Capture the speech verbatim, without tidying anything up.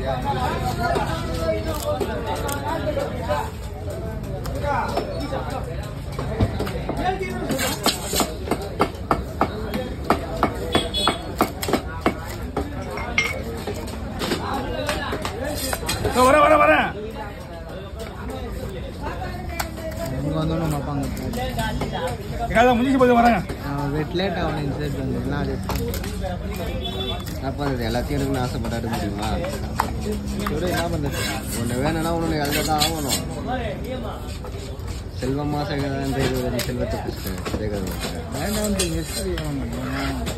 வரேன் வரேன் வரேன் வந்தோன்னு பார்ப்பாங்க எதாவது முடிஞ்சு போது வரேன் வெட் லேட் ஆகணும் இன்சைட் வந்துன்னா அது அப்போ அது எல்லாத்தையும் எடுக்கணும்னு ஆசைப்பட்டாட்டு முடியுமா கூட என்ன பண்ணுறது ஒன்று வேணும்னா ஒன்று எழுத தான் ஆகணும் செல்வமாக சேர்க்கறதுன்ற இது செல்வத்தை பிடிச்சிட்டு சேர்க்கறது வேண்டாம்